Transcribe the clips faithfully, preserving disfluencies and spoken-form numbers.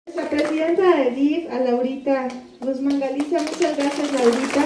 Nuestra presidenta de D I F, a Laurita Guzmán Galicia, muchas gracias, Laurita.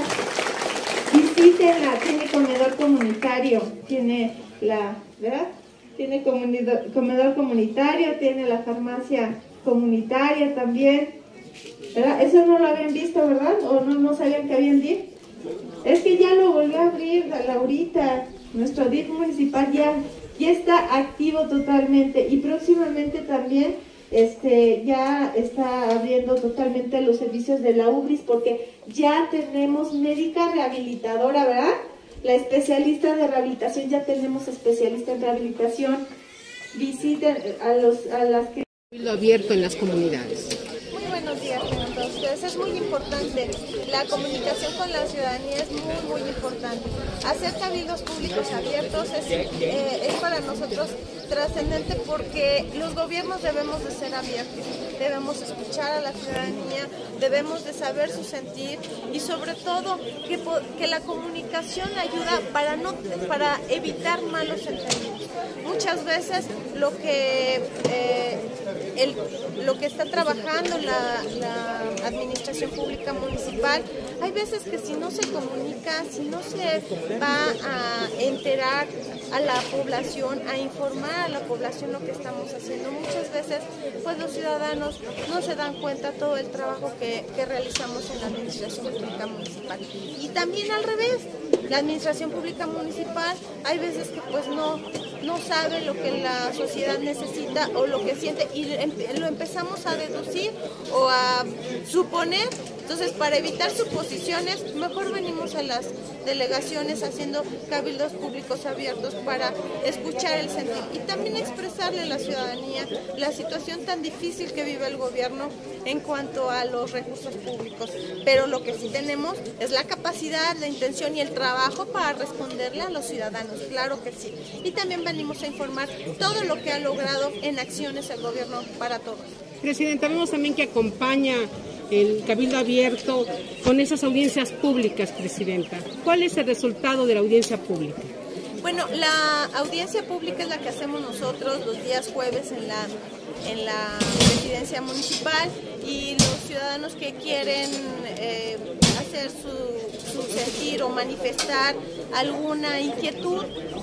Visítenla, tiene comedor comunitario, tiene la, ¿verdad? Tiene comedor comunitario, tiene la farmacia comunitaria también, ¿verdad? Eso no lo habían visto, ¿verdad? ¿O no, no sabían que había en D I F? Es que ya lo volvió a abrir, Laurita. Nuestro D I F municipal ya, ya está activo totalmente y próximamente también este, ya está abriendo totalmente los servicios de la U B R I S, porque ya tenemos médica rehabilitadora, ¿verdad? La especialista de rehabilitación, ya tenemos especialista en rehabilitación. Visiten a, los, a las que... Lo abierto en las comunidades. Muy buenos días a todos ustedes. Es muy importante. La comunicación con la ciudadanía es muy, muy importante. Hacer cabildos públicos abiertos es, eh, es para nosotros trascendente, porque los gobiernos debemos de ser abiertos, debemos escuchar a la ciudadanía, debemos de saber su sentir y sobre todo que, que la comunicación ayuda para, no, para evitar malos entendidos. Muchas veces lo que, eh, el, lo que está trabajando la, la administración pública municipal, hay veces que si no se comunica, si no se va a enterar a la población, a informar a la población lo que estamos haciendo, muchas veces pues los ciudadanos no se dan cuenta todo el trabajo que, que realizamos en la administración pública municipal. Y también al revés, la administración pública municipal hay veces que pues no, no sabe lo que la sociedad necesita o lo que siente y lo empezamos a deducir o a suponer. Entonces, para evitar suposiciones, mejor venimos a las delegaciones haciendo cabildos públicos abiertos para escuchar el sentir y también expresarle a la ciudadanía la situación tan difícil que vive el gobierno en cuanto a los recursos públicos. Pero lo que sí tenemos es la capacidad, la intención y el trabajo para responderle a los ciudadanos, claro que sí. Y también venimos a informar todo lo que ha logrado en acciones el gobierno para todos. Presidenta, vemos también que acompaña el cabildo abierto con esas audiencias públicas, Presidenta. ¿Cuál es el resultado de la audiencia pública? Bueno, la audiencia pública es la que hacemos nosotros los días jueves en la, en la presidencia municipal, y los ciudadanos que quieren eh, hacer su, su sentir o manifestar alguna inquietud,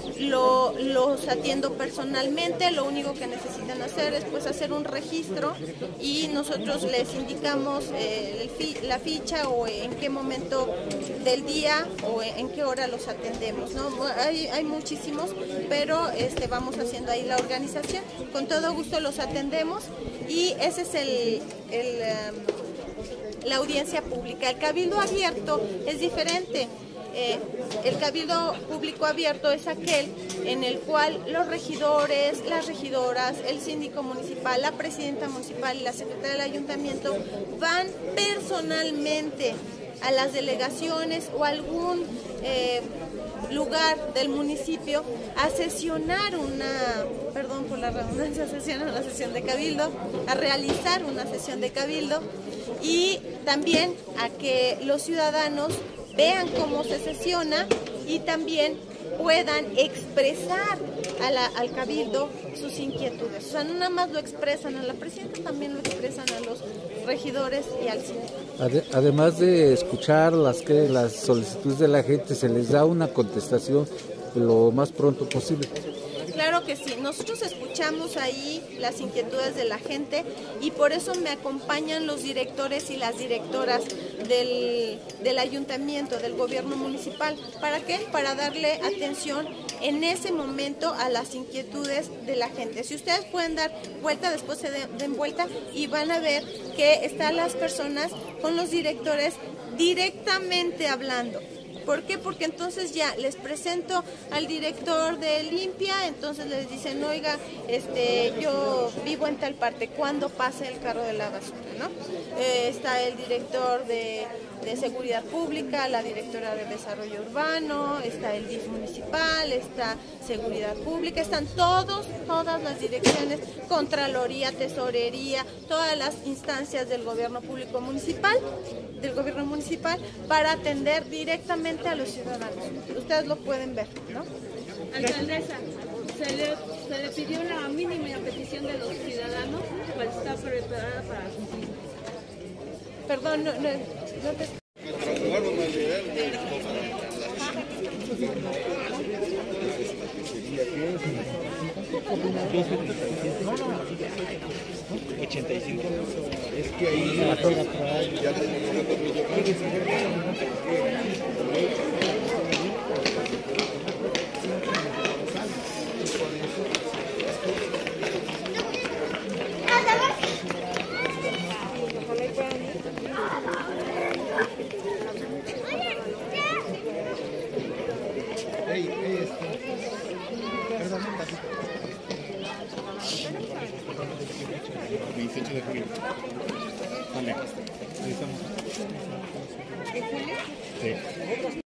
Lo, los atiendo personalmente. Lo único que necesitan hacer es pues hacer un registro y nosotros les indicamos eh, el fi, la ficha o en qué momento del día o en qué hora los atendemos, ¿no? Hay, hay muchísimos, pero este, vamos haciendo ahí la organización. Con todo gusto los atendemos y ese es el, el um, la audiencia pública. El cabildo abierto es diferente. Eh, el cabildo público abierto es aquel en el cual los regidores, las regidoras, el síndico municipal, la presidenta municipal y la secretaria del ayuntamiento van personalmente a las delegaciones o a algún eh, lugar del municipio a sesionar una, perdón por la redundancia, a sesionar una sesión de cabildo, a realizar una sesión de cabildo y también a que los ciudadanos vean cómo se sesiona y también puedan expresar a la, al cabildo sus inquietudes. O sea, no nada más lo expresan a la presidenta, también lo expresan a los regidores y al síndico. Además de escuchar las, que, las solicitudes de la gente, se les da una contestación lo más pronto posible. Claro que sí, nosotros escuchamos ahí las inquietudes de la gente y por eso me acompañan los directores y las directoras del, del ayuntamiento, del gobierno municipal. ¿Para qué? Para darle atención en ese momento a las inquietudes de la gente. Si ustedes pueden dar vuelta, después se den vuelta y van a ver que están las personas con los directores directamente hablando. ¿Por qué? Porque entonces ya les presento al director de Limpia, entonces les dicen, oiga, este, yo vivo en tal parte, ¿cuándo pasa el carro de la basura? ¿No? Eh, está el director de, de Seguridad Pública, la directora de Desarrollo Urbano, está el D I F municipal, está Seguridad Pública, están todos, todas las direcciones, Contraloría, Tesorería, todas las instancias del gobierno público municipal, del gobierno municipal, para atender directamente a los ciudadanos. Ustedes lo pueden ver, ¿no? Alcaldesa, se le, se le pidió la mínima petición de los ciudadanos, pues está preparada para cumplir. Perdón, no, no, no te... ochenta y cinco. Es que ahí ya veintiocho de julio. Vale. Ahí estamos. ¿De julio? Sí.